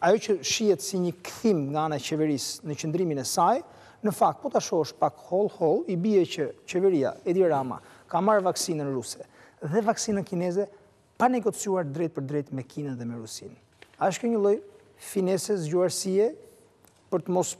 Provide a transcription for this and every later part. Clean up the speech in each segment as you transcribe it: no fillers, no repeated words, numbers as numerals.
ajo që shihet si një kthim nga ana e qeverisë në qëndrimin e saj, në fakt, po ta shohësh pak holl, i bie që qeveria Edi Rama ka marrë vaksinën ruse dhe vaksinën kineze pa negociuar drejt për drejt me Kinën dhe me Rusinë. A është kjo një lloj finese zgjuarësie për të mos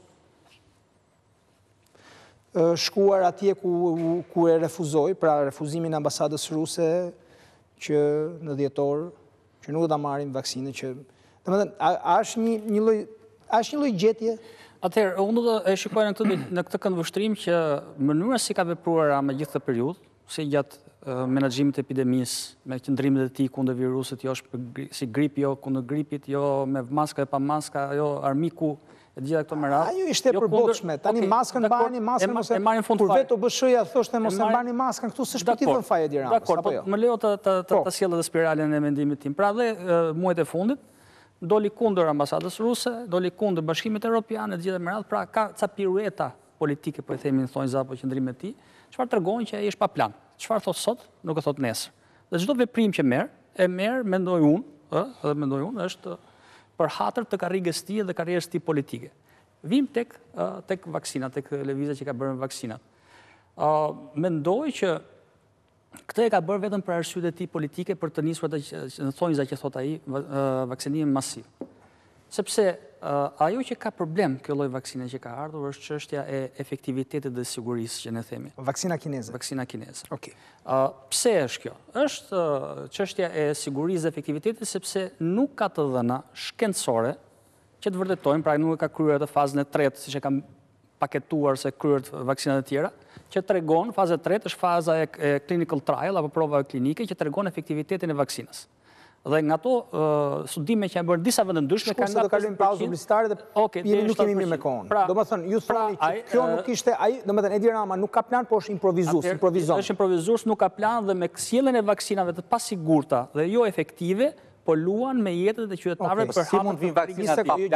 shkuar atje ku e refuzoi, pra refuzimin e ambasadës ruse që në dhjetor, që nuk do ta marrim vaksinën që, domethënë, a është një lloj gjetje? Atëherë, unë do të shikoj në këtë këndvështrim që mënyra si ka vepruar me gjithë këtë periudhë, si gjatë menaxhimit të epidemisë, me qëndrimet e tij kundër virusit, jo si grip, jo kundër gripit, jo me maska e pa maska, jo armiku, e gjitha këto me radhë. Ajo ishte e përbotshme. Tani maskën mbani, maskën ose kur vetë BSH-ja thoshte mos e mbani maskën, këtu s'është për t'i thënë faj Edi Ramës, apo jo? Më lejo të sjellë edhe spiralin e mendimit tim. Pra dhe muajt e fundit doli kundër ambasadës ruse, doli kundër Bashkimit Evropian e gjithë me radhë, pra ka ca pirueta politike, po i themi në thonjza apo qëndrimet e tij, çfarë tregon që ai është pa plan. Çfarë thot sot, nuk e thot nesër. Dhe çdo veprim që merr, mendoj unë, është për hatër të karrigës tij dhe karrierës tij politike. Vim tek vaksinat, tek lëvizja që ka bërë me vaksinat. Mendoj që këtë e ka bërë vetëm për arsyet e tij politike për të nisur atë në thonjza që thot ai, vaksinimin masiv. Sepse ajo që ka problem kjo lloj vaksine që ka ardhur është çështja e efektivitetit dhe sigurisë që ne themi. Vaksina kineze. Vaksina kineze. Okej. Pse është kjo? Është çështja e sigurisë dhe efektivitetit sepse nuk ka të dhëna shkencore që të vërtetojnë, pra nuk e ka kryer atë fazën e tretë, siç e kam paketuar se kryet vaksinat e tjera, që tregon, faza e tretë është faza e clinical trial apo prova klinike që tregon efektivitetin e vaksinës. Dhe nga to studime që janë bërë disa vende ndryshme kanë nga kalojmë pauzë publicitare dhe jemi nuk kemi mirë me kohën. Domethënë, ju thoni që kjo nuk ishte ai, domethënë Edi Rama nuk ka plan, por është improvizues, improvizon. Është improvizues, nuk ka plan dhe me sjelljen e vaksinave të pasigurta dhe jo efektive, po luan me jetën e qytetarëve për si mund të vinë vaksinat